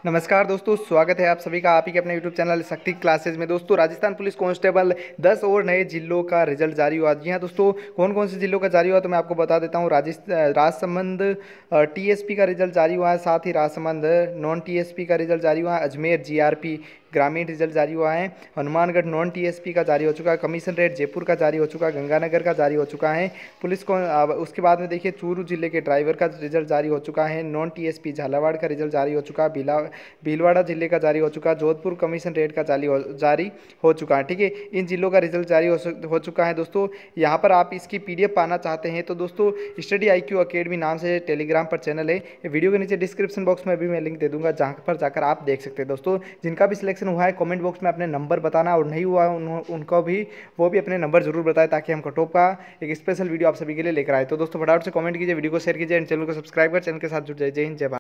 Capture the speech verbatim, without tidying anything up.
नमस्कार दोस्तों, स्वागत है आप सभी का आप ही के अपने यूट्यूब चैनल शक्ति क्लासेज में। दोस्तों, राजस्थान पुलिस कांस्टेबल दस और नए जिलों का रिजल्ट जारी हुआ। जी हाँ दोस्तों, कौन कौन से जिलों का जारी हुआ तो मैं आपको बता देता हूँ। राजस्थान राजसमंद टीएसपी का रिजल्ट जारी हुआ है, साथ ही राजसमंद नॉन टीएसपी का रिजल्ट जारी हुआ है। अजमेर जीआरपी ग्रामीण रिजल्ट जारी हुआ है। हनुमानगढ़ नॉन टीएसपी का जारी हो चुका है। कमिश्नरेट जयपुर का जारी हो चुका है। गंगानगर का जारी हो चुका है। पुलिस को उसके बाद में देखिए, चूरू जिले के ड्राइवर का रिजल्ट जारी हो चुका है। नॉन टीएसपी झालावाड़ का रिजल्ट जारी हो चुका है। भीला भीलवाड़ा जिले का जारी हो चुका है। जोधपुर कमीशन रेट का जारी हो जारी हो चुका है। ठीक है, इन जिलों का रिजल्ट जारी हो, हो चुका है। दोस्तों, यहाँ पर आप इसकी पीडीएफ पाना चाहते हैं तो दोस्तों, स्टडी आई क्यू अकेडमी नाम से टेलीग्राम पर चैनल है। वीडियो के नीचे डिस्क्रिप्शन बॉक्स में भी मैं लिंक दे दूंगा, जहाँ पर जाकर आप देख सकते हैं। दोस्तों, जिनका भी सिलेक्शन हुआ है कमेंट बॉक्स में अपने नंबर बताना, और नहीं हुआ उन, उनको भी वो भी अपने नंबर जरूर बताएं, ताकि हम कटऑफ का एक स्पेशल वीडियो आप सभी के लिए लेकर आए। तो दोस्तों, फटाफट से कमेंट कीजिए, वीडियो को शेयर कीजिए एंड चैनल को सब्सक्राइब कर चैनल के साथ जुड़ जाइए। जय हिंद, जय भारत।